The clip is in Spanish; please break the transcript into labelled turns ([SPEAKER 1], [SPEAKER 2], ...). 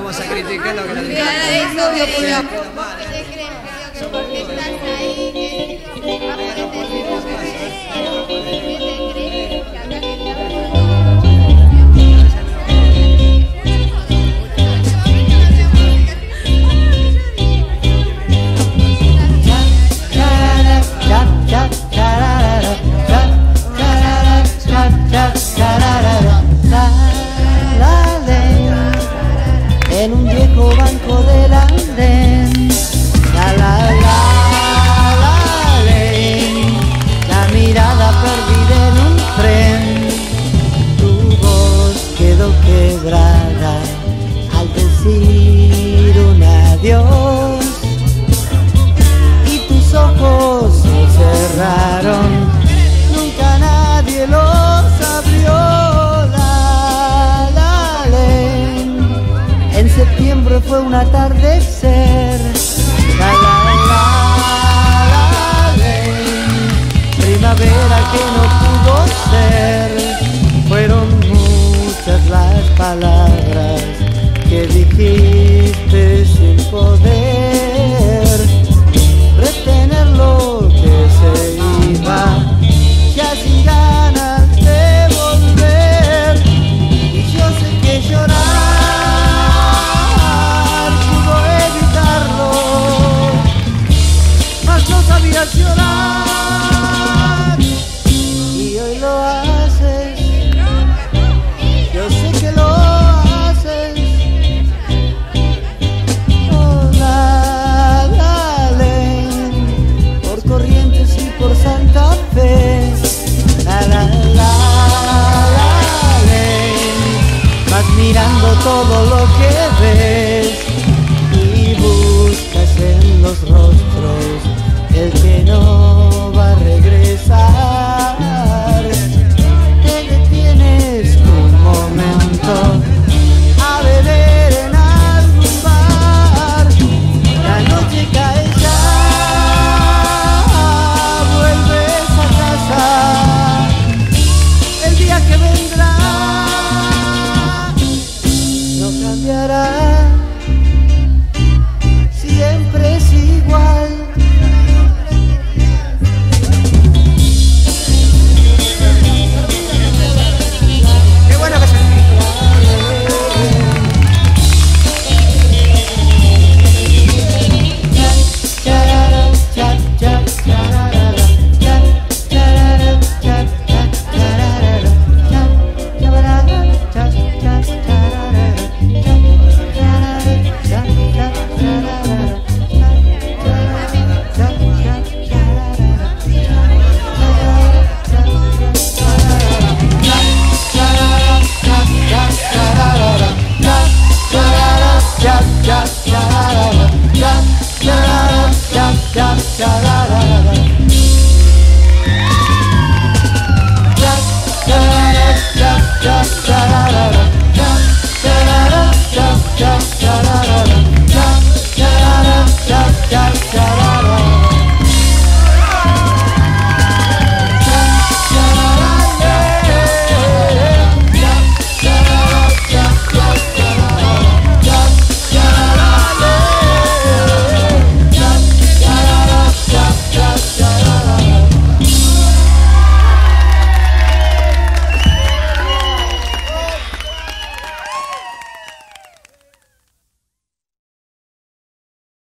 [SPEAKER 1] vamos a criticar lo que la
[SPEAKER 2] Eso, ¿qué te crees? Que porque estás ahí, que vamos a entender lo que ves. ¿Qué te crees? Que acá que te
[SPEAKER 3] en un viejo banco del andén, la mirada perdida en un tren, tu voz quedó quebrada al decir un adiós y tus ojos se cerraron, nunca nadie los abrió. En septiembre fue un atardecer, primavera que no pudo ser. Fueron muchas las palabras que dijiste sin poder retener lo que se iba, ya sin ganas de volver. Y yo sé que llorar no sabías llorar y hoy lo haces, yo sé que lo haces. Oh, dale, por Corrientes y por Santa Fe, dale, vas mirando todo lo que